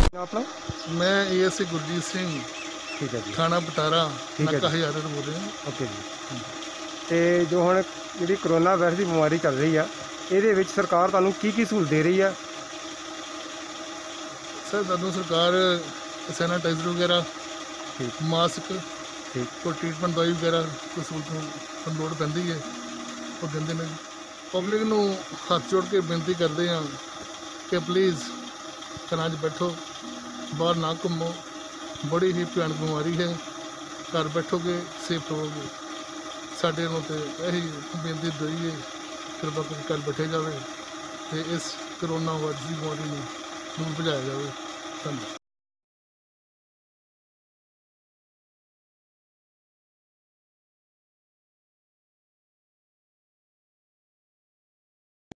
ਆਪਣਾ? मैं ASC गुरजीत सिंह ਠੀਕ ਹੈ ਜੀ। थाना बटारा ठीक है नाका जी। हजारे ਤੋਂ बोल रहे हैं। ਓਕੇ ਜੀ। ਤੇ ਜੋ ਹੁਣ ਜਿਹੜੀ ਕਰੋਨਾ ਵਾਇਰਸ ਦੀ ਬਿਮਾਰੀ ਚੱਲ ਰਹੀ ਆ, ਇਹਦੇ ਵਿੱਚ ਸਰਕਾਰ ਤੁਹਾਨੂੰ ਕੀ ਸਹੂਲਤ ਦੇ ਰਹੀ ਆ? सर ਸਾਨੂੰ ਸਰਕਾਰ ਸੈਨਾਟਾਈਜ਼ਰ ਵਗੈਰਾ, ਠੀਕ ਮਾਸਕ, ਠੀਕ ਕੋਈ ਟ੍ਰੀਟਮੈਂਟ ਦਵਾਈ ਵਗੈਰਾ ਕੋਈ ਸਹੂਲਤ ਨੂੰ ਲੋੜ ਪੈਂਦੀ ਹੈ ਉਹ ਦਿੰਦੇ ਨੇ। ਪਬਲਿਕ ਨੂੰ ਹੱਥ ਜੋੜ ਕੇ ਬੇਨਤੀ ਕਰਦੇ ਹਾਂ ਕਿ ਪਲੀਜ਼ ਘਰਾਂ 'ਚ ਬੈਠੋ, ਬਾਹਰ ਨਾ ਘੁੰਮੋ। ਬੜੀ ਹੀ ਭਿਆਨਕ ਬਿਮਾਰੀ ਹੈ, ਘਰ ਬੈਠੋਗੇ ਸੇਫ ਰਹੋਗੇ। ਸਾਡੇ ਨੂੰ ਤੇ ਇਹੀ ਬੇਨਤੀ ਦਈਏ ਕਿਰਪਾ ਕਰਕੇ ਘਰ ਬੈਠੇ ਜਾਵੇ ਅਤੇ ਇਸ ਕਰੋਨਾ ਵਾਇਰਸ ਦੀ ਬਿਮਾਰੀ ਨੂੰ ਦੂਰ ਭਜਾਇਆ ਜਾਵੇ। ਧੰਨਵਾਦ।